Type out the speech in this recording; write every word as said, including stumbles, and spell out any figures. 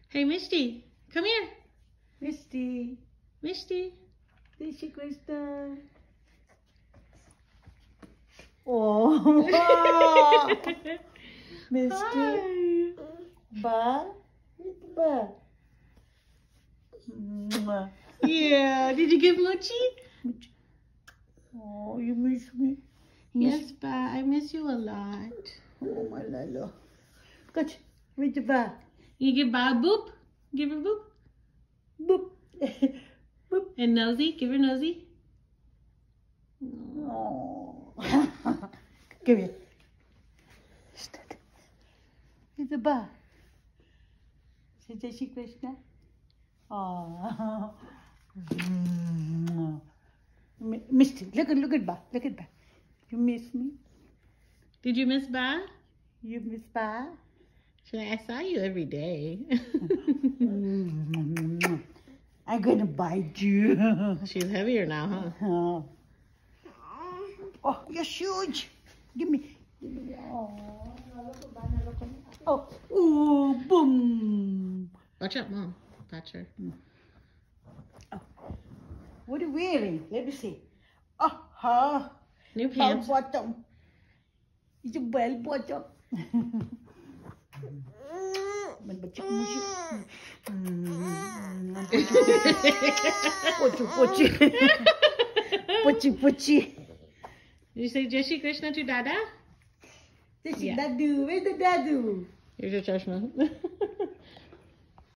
Hey, Mishti, come here. Mishti. Mishti. There she goes down. Oh. Mishti. Ba. Ba. Mwah. Yeah. Did you give Mochi? Oh, you miss me? Yes, Ba. I miss you a lot. Oh, my Lalo. Good. Where's the Ba? You give Ba a boop? Give her boop. Boop. Boop. And nosy? Give her nosy. Oh. Come here. Where's the Ba? Say Jai Shri Krishna. Oh. Missed it. Look at, look at Ba. Look at Ba. You miss me? Did you miss Ba? You miss Ba? I saw you every day. I'm gonna bite you. She's heavier now, huh? Oh, oh, you're huge. Give me. Give me. Oh, oh, ooh, boom. Watch out, Mom. Touch her. Oh. What are you wearing? Let me see. Oh, huh. New pants. Bell bottom. It's a bell bottom. Pochi, pochi. Pochi, pochi. Did you say Jai Shri Krishna to Dada? Jai Shri Dadu. Where's the Dadu? Here's your chashma.